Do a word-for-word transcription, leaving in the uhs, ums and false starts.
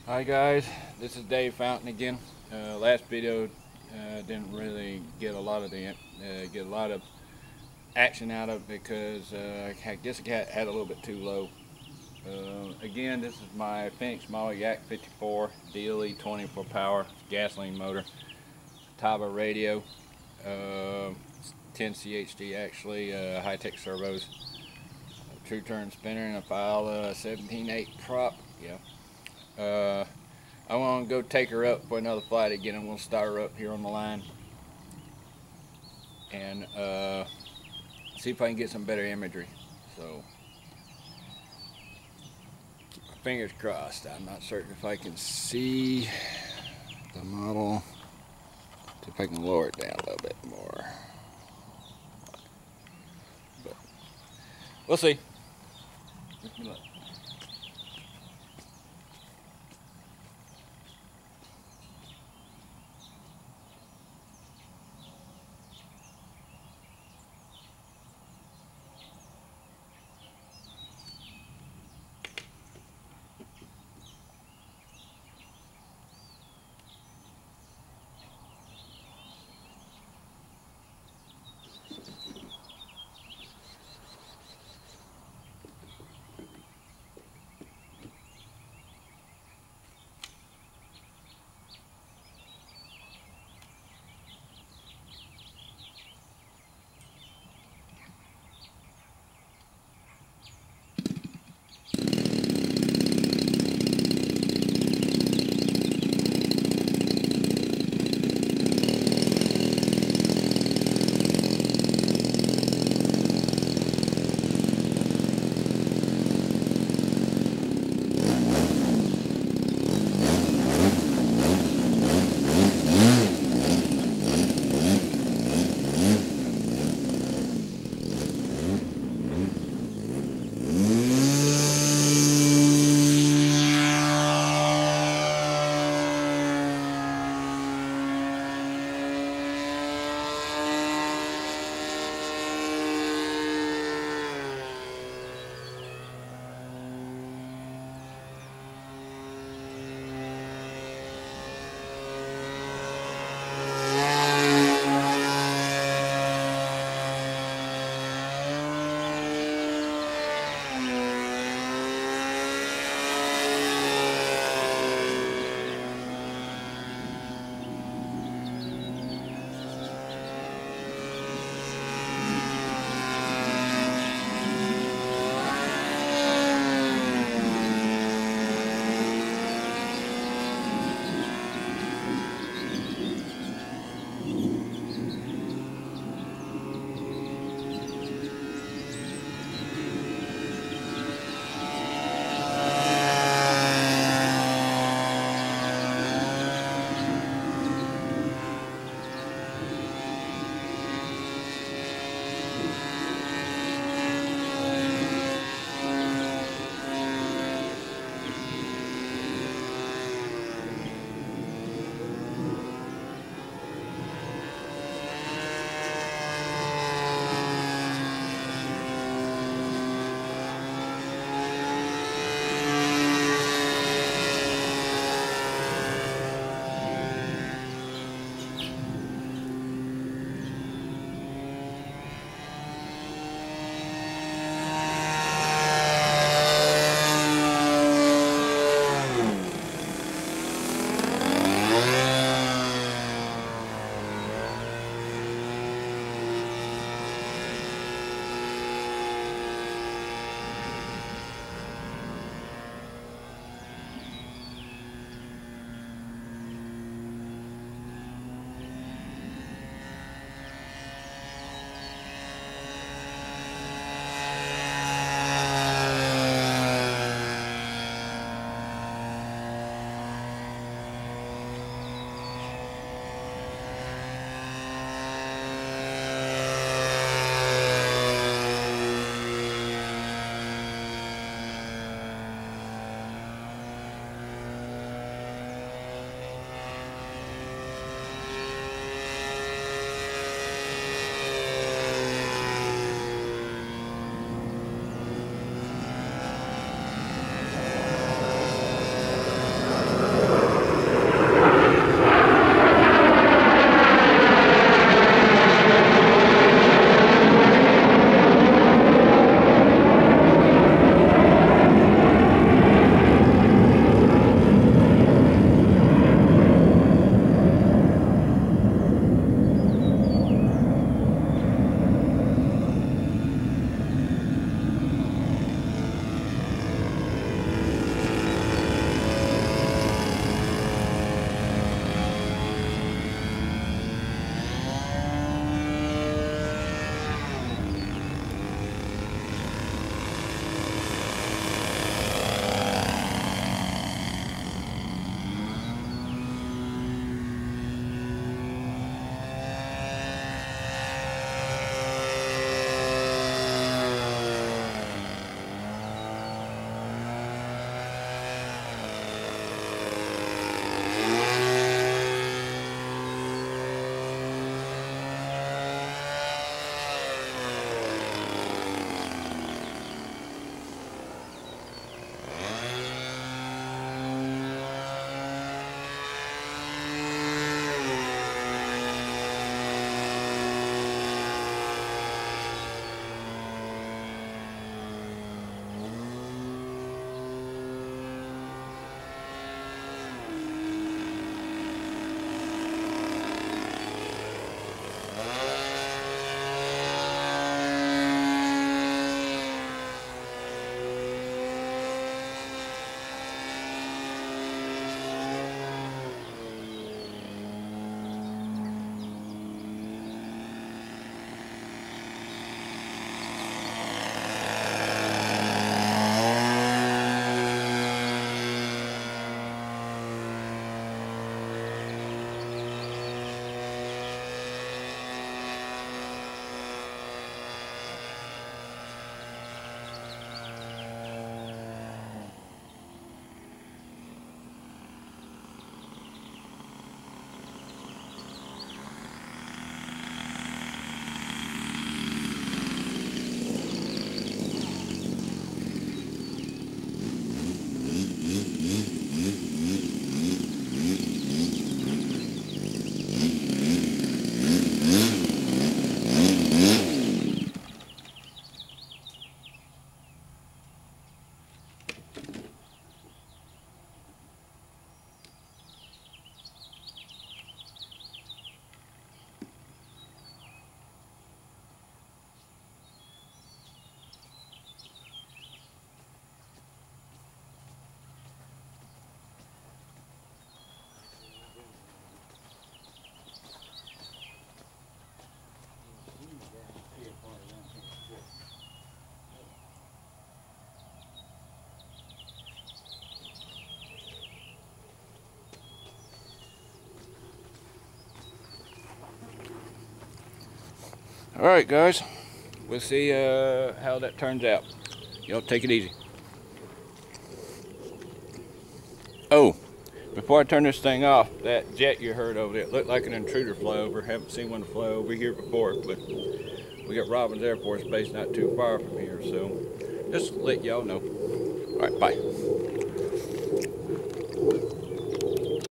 Hi guys, this is Dave Fountain again. Uh, last video uh, didn't really get a lot of the uh, get a lot of action out of it because uh, I guess it had a little bit too low. Uh, again, this is my Phoenix Model Yak fifty-four D L E twenty for power gasoline motor, Futaba radio, uh, ten C H D actually, uh, high-tech servos, a true turn spinner, and a file uh, seventeen eight prop. Yeah. Uh, I want to go take her up for another flight again. I'm going to start her up here on the line and uh, see if I can get some better imagery. So, keep my fingers crossed. I'm not certain if I can see the model. See if I can lower it down a little bit more. But we'll see. Wish me luck. All right, guys. We'll see uh, how that turns out. Y'all take it easy. Oh, before I turn this thing off, that jet you heard over there, it looked like an intruder fly over. Haven't seen one fly over here before, but we got Robbins Air Force Base not too far from here, so just let y'all know. All right, bye.